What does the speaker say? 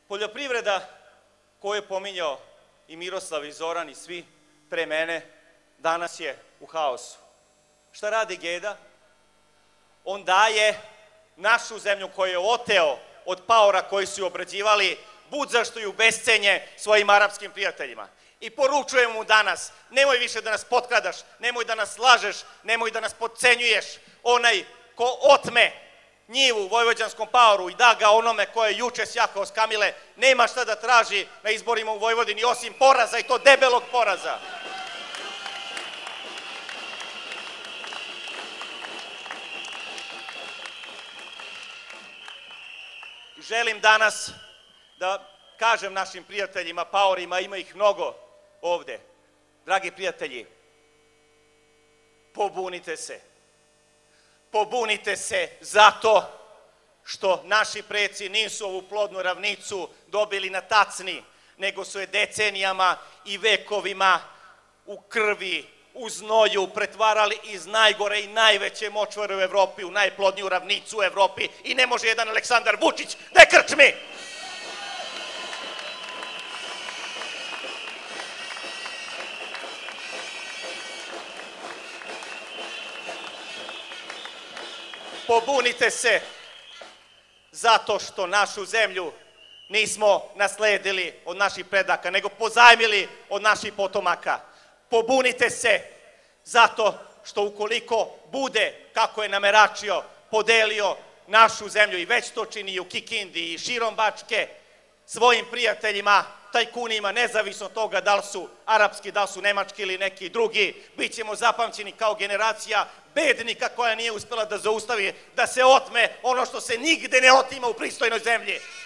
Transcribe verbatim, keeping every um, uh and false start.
Poljoprivreda koju je pominjao i Miroslav i Zoran i svi pre mene, danas je u haosu. Šta radi Geda? On daje našu zemlju koju je oteo od paora koji su ju obrađivali, bud zašto ju bescenje svojim arapskim prijateljima. I poručujem mu danas, nemoj više da nas potkradaš, nemoj da nas lažeš, nemoj da nas potcenjuješ. Onaj ko otme njivu u vojvođanskom paoru i da ga onome ko je juče sjakao s Kamile, nema šta da traži na izborima u Vojvodini osim poraza, i to debelog poraza. Želim danas da kažem našim prijateljima, paorima, ima ih mnogo ovde. Dragi prijatelji, pobunite se. Pobunite se zato što naši preci nisu ovu plodnu ravnicu dobili na tacni, nego su je decenijama i vekovima u krvi, u znoju pretvarali iz najgore i najveće močvare u Evropi u najplodniju ravnicu u Evropi i ne može jedan Aleksandar Vučić da je krčmi. Pobunite se zato što našu zemlju nismo nasledili od naših predaka, nego pozajmili od naših potomaka. Pobunite se zato što ukoliko bude, kako je nameračio, podelio našu zemlju, i već to čini i u Kikindi i širom Bačke, svojim prijateljima, tajkunima, nezavisno od toga da li su arapski, da li su nemački ili neki drugi, bit ćemo zapamćeni kao generacija bednika koja nije uspela da zaustavi da se otme ono što se nigde ne otima u pristojnoj zemlji.